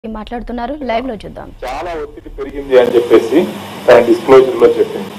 మాట్లాడుతున్నారు, లైవ్ లో చూద్దాం. చాలా ఒత్తిడి పెరిగింది అని చెప్పేసి తన డిస్క్లోజర్ లో చెప్పింది.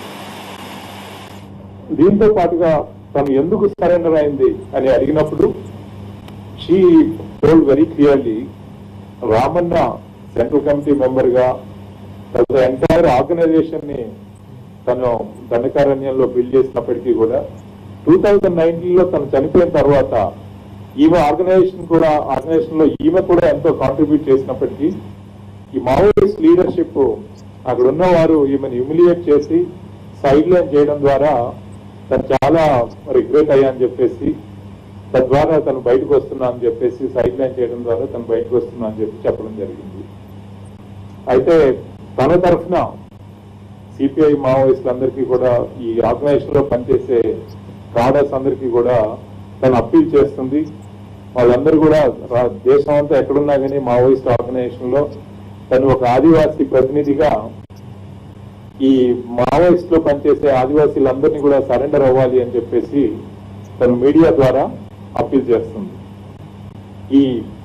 దీంతో పాటుగా తను ఎందుకు సరెండర్ అయింది అని అడిగినప్పుడు she told very clearly, Ramanna central committee member గా ఎంటైర్ ఆర్గనైజేషన్ ని తను దండకారణ్యంలో బిల్డ్ చేసినప్పటికీ కూడా 2019 లో తను చనిపోయిన తర్వాత ఈమె ఆర్గనైజేషన్ లో ఈమె కూడా ఎంతో కాంట్రిబ్యూట్ చేసినప్పటికీ ఈ మావోయిస్ట్ లీడర్షిప్ అక్కడ ఉన్నవారు ఈమెను హ్యూమిలియేట్ చేసి సైడ్ లైన్ చేయడం ద్వారా తను చాలా రిగ్రెట్ అయ్యా అని చెప్పేసి, తద్వారా తను బయటకు వస్తున్నా అని చెప్పేసి సైడ్ లైన్ చేయడం ద్వారా తను బయటకు వస్తున్నా అని చెప్పి చెప్పడం జరిగింది. అయితే తన తరఫున సిపిఐ మావోయిస్టులందరికీ కూడా ఈ ఆర్గనైజేషన్ లో పనిచేసే కాడర్స్ అందరికీ కూడా తను అప్పీల్ చేస్తుంది. వాళ్ళందరూ కూడా దేశం అంతా ఎక్కడున్నా కానీ మావోయిస్ట్ ఆర్గనైజేషన్ లో తను ఒక ఆదివాసీ ప్రతినిధిగా ఈ మావోయిస్ట్ లో పనిచేసే ఆదివాసీలందరినీ కూడా సరెండర్ అవ్వాలి అని చెప్పేసి తను మీడియా ద్వారా అప్పీల్ చేస్తుంది. ఈ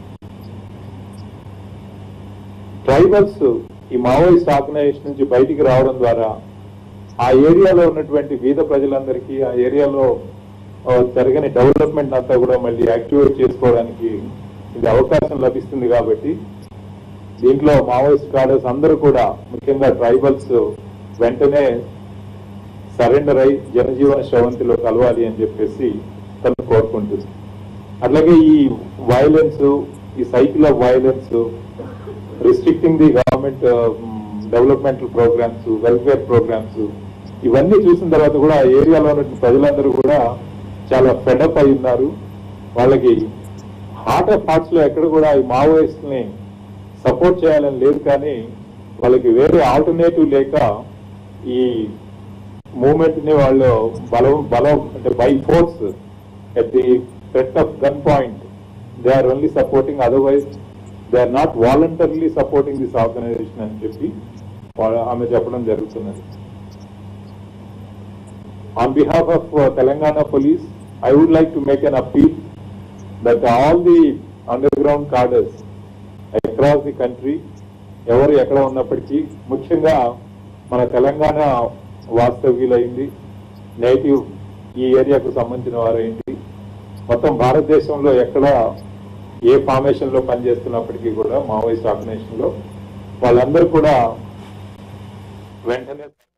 ట్రైబల్స్ ఈ మావోయిస్ట్ ఆర్గనైజేషన్ నుంచి బయటికి రావడం ద్వారా ఆ ఏరియాలో ఉన్నటువంటి బీద ప్రజలందరికీ ఆ ఏరియాలో జరగని డెవలప్మెంట్ అంతా కూడా మళ్ళీ యాక్టివేట్ చేసుకోవడానికి ఇది అవకాశం లభిస్తుంది. కాబట్టి దీంట్లో మావోయిస్ట్ కాడర్స్ అందరూ కూడా ముఖ్యంగా ట్రైబల్స్ వెంటనే సరెండర్ అయి జనజీవన శ్రవంతిలో కలవాలి అని చెప్పేసి తను కోరుకుంటుంది. అట్లాగే ఈ వైలెన్స్, ఈ cycle of violence, restricting the government developmental programmes, welfare programmes, ఇవన్నీ చూసిన తర్వాత కూడా ఆ ఏరియాలో ఉన్న ప్రజలందరూ కూడా చాలా ఫెడప్ అయి ఉన్నారు. వాళ్ళకి హార్ట్ ఆఫ్ హార్ట్స్ లో ఎక్కడ కూడా ఈ మావోయిస్ట్ ని సపోర్ట్ చేయాలని లేదు, కానీ వాళ్ళకి వేరే ఆల్టర్నేటివ్ లేక ఈ మూవ్మెంట్ ని వాళ్ళు బలం అంటే by force at the threat of gun point they are only supporting, otherwise they are not voluntarily supporting this organisation అని చెప్పి ఆమె చెప్పడం జరుగుతున్నది. On behalf of Telangana Police, I would like to make an appeal that all the underground cadres across the country, ఎవరు ఎక్కడ ఉన్నప్పటికీ, ముఖ్యంగా మన తెలంగాణ వాస్తవ్యులైంది, నేటివ్ ఈ ఏరియాకు సంబంధించిన వారైంది, మొత్తం భారతదేశంలో ఎక్కడ ఏ ఫార్మేషన్ లో పనిచేస్తున్నప్పటికీ కూడా మావోయిస్ట్ ఆర్గనైజేషన్ లో వాళ్ళందరూ కూడా వెంటనే